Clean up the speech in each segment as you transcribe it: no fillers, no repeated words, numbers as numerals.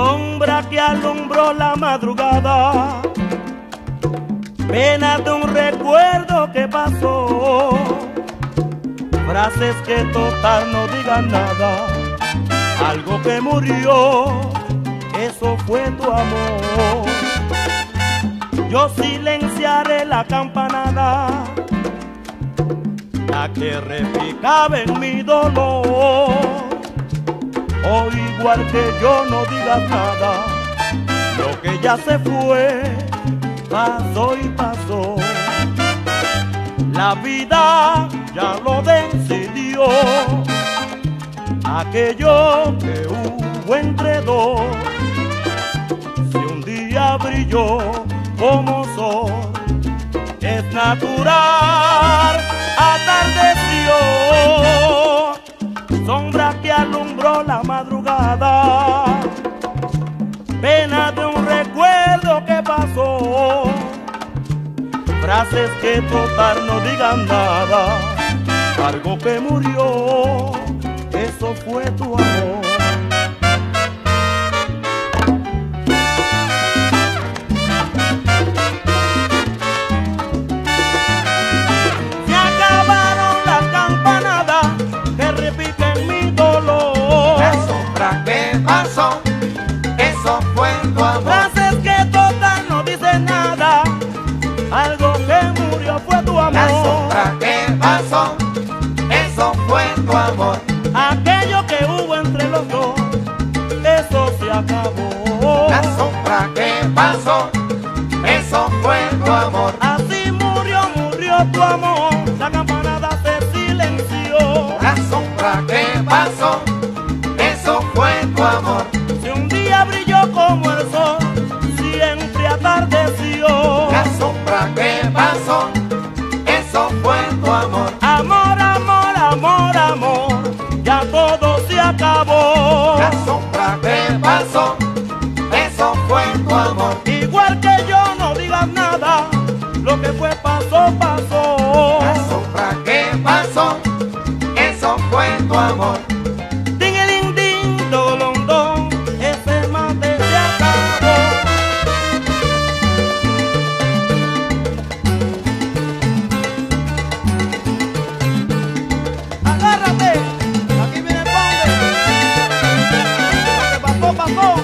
Sombra que alumbró la madrugada, pena de un recuerdo que pasó, frases que total no digan nada, algo que murió, eso fue tu amor. Yo silenciaré la campanada, la que replicaba en mi dolor. O igual que yo no digas nada, lo que ya se fue, pasó y pasó. La vida ya lo decidió, aquello que hubo entre dos. Si un día brilló como sol, es natural, atardeció. Sombra que alumbró la madrugada, pena de un recuerdo que pasó, frases que total no digan nada, algo que murió, eso fue tu amor. Se acabaron las campanadas que repiquen mi dolor. La sombra que pasó, eso fue tu amor. Frases que total no dicen nada, algo que murió fue tu amor. La sombra que pasó, eso fue tu amor. Aquello que hubo entre los dos, eso se acabó. La sombra que pasó, eso fue tu amor. Así murió, murió tu amor, la campanada se silenció. La sombra que pasó, eso fue tu amor. Si un día brilló como el sol, siempre atardeció. La sombra que pasó, eso fue tu amor. Amor, amor, amor, amor, ya todo se acabó. La sombra que pasó, eso fue tu amor. Igual que yo no digas nada, lo que fue pasó, pasó. La sombra que pasó, eso fue tu amor. Ding, ding, dolondón, ese mate se acabó. Agárrate, aquí viene el bombe. Lo que pasó, pasó.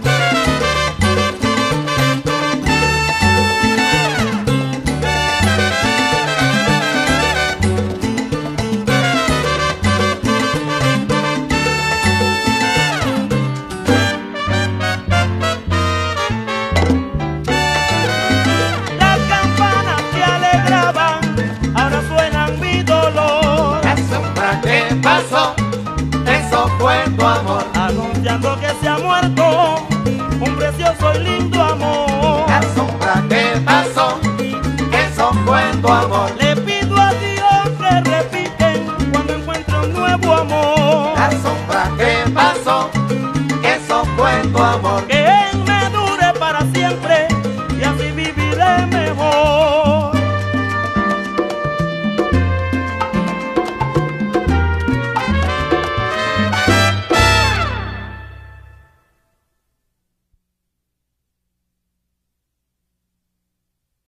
Las campanas que alegraban, ahora suenan mi dolor. La sombra que pasó, eso fue tu amor. Anunciando que se ha muerto un precioso y lindo amor. La sombra que pasó, eso fue tu amor. Le pido a Dios que repiten cuando encuentre un nuevo amor. La sombra que pasó, eso fue tu amor. Que él me dure para siempre